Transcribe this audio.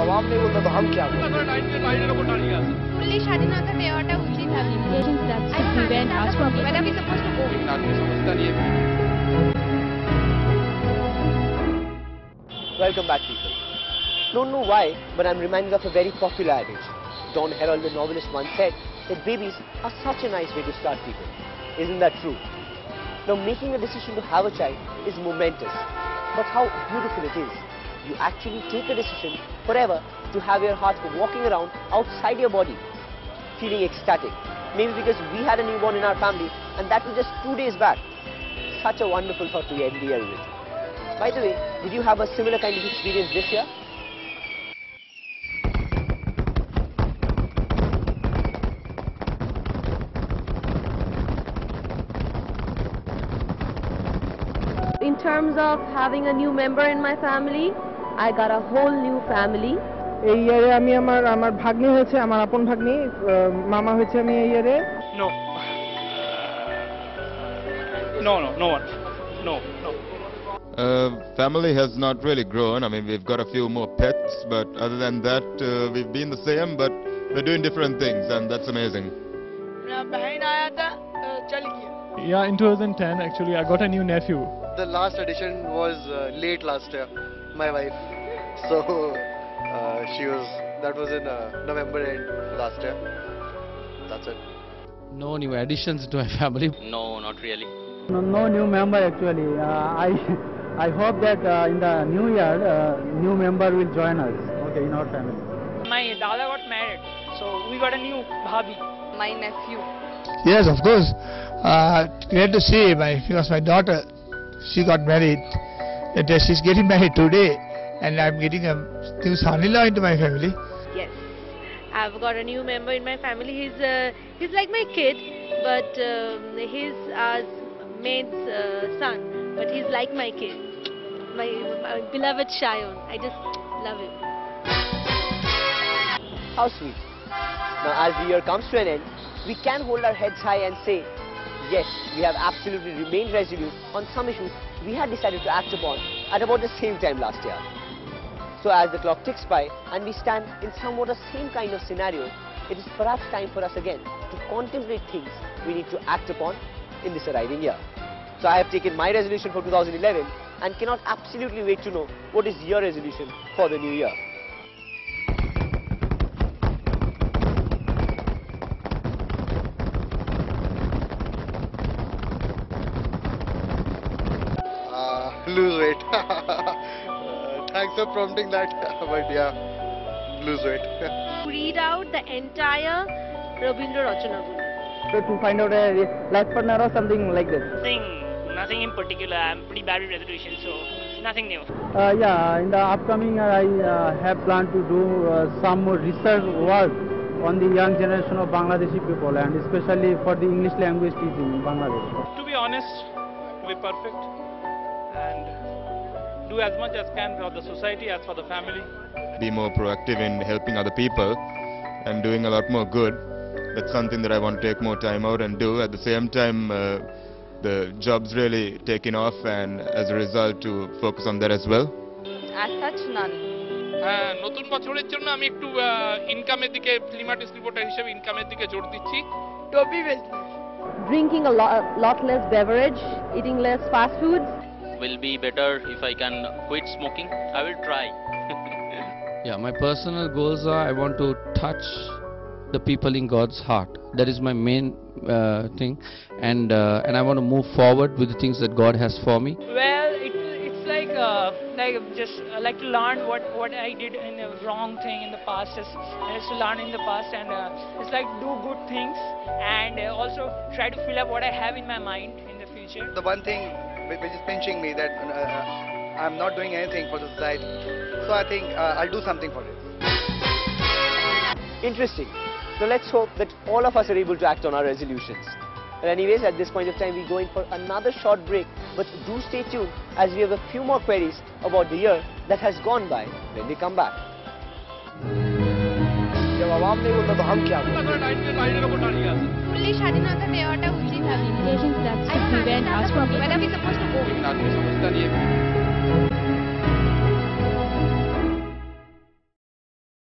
আওয়াম নেই বলতে তো हम क्या ফুললি স্বাধীনতা দেওয়াটা উচিত আমি prevent us from where are we supposed to go Welcome back, people. Don't know why, but I'm reminded of a very popular adage. Don Herold, the novelist, once said that babies are such a nice way to start people. Isn't that true? Now, making a decision to have a child is momentous, but how beautiful it is. You actually take a decision forever to have your heart walking around outside your body, feeling ecstatic. Maybe because we had a newborn in our family, and that was just 2 days back. Such a wonderful thought to end the year with. By the way, did you have a similar kind of experience this year? In terms of having a new member in my family, I got a whole new family. এই ইয়ারে আমি আমার ভাগ্নি হয়েছে, আমার আপন ভাগ্নি, মামা হয়েছে আমি এই ইয়ারে। No. No one. No. Family has not really grown. I mean, we've got a few more pets, but other than that, we've been the same, but we're doing different things, and that's amazing. Yeah, in 2010, actually, I got a new nephew. The last edition was late last year, my wife. So that was in November end last year. That's it. No new additions to my family. No, not really. No new member actually. I hope that in the new year, new member will join us. Okay, in our family. My dada got married, so we got a new bhabhi. my nephew Yes, of course. Great to see because my daughter, she got married. She's getting married today, and I'm getting a new son-in-law into my family. Yes, I've got a new member in my family. He's like my kid, but he's our maid's son. But he's like my kid, my beloved Shayon. I just love him. How sweet. Now, as the year comes to an end, we can hold our heads high and say, yes, we have absolutely remained resolute on some issues we had decided to act upon at about the same time last year. So as the clock ticks by and we stand in somewhat the same kind of scenario, it is perhaps time for us again to contemplate things we need to act upon in this arriving year. So I have taken my resolution for 2011 and cannot absolutely wait to know what is your resolution for the new year. Lose weight. Thanks for prompting that, but yeah, lose weight. Read out the entire Rabindra Rachana. So to find out a life partner or something like that. Nothing in particular. I'm pretty bad with resolution, so nothing new. Yeah, in the upcoming year, I have planned to do some more research work on the young generation of Bangladeshi people, and especially for the English language teaching in Bangladesh. To be honest, to be perfect, and do as much as can for the society as for the family. Be more proactive in helping other people and doing a lot more good. That's something that I want to take more time out and do. At the same time, the job's really taking off, and as a result to focus on that as well. as such none নতুন বছরের জন্য আমি একটু ইনকামের দিকে film artist reporter হিসেবে ইনকামের দিকে জোর দিচ্ছি। Toby will Drinking a lot less beverage, eating less fast foods. Will be better if I can quit smoking. I will try. Yeah, my personal goals are I want to touch the people in God's heart. That is my main thing, and I want to move forward with the things that God has for me. Well, it's like just like to learn what I did in a wrong thing in the past. Just to learn in the past, and it's like do good things, and also try to fill up what I have in my mind in the future. The one thing which is pinching me that I'm not doing anything for the society. So I think I'll do something for it. Interesting. So let's hope that all of us are able to act on our resolutions. But anyways, at this point of time, we go in for another short break. But do stay tuned as we have a few more queries about the year that has gone by when we come back. जब आवाम नहीं बोलता तो हम क्या fully স্বাধীনতা দেওয়াটা উচিত আমি Prevent us from where are we supposed to go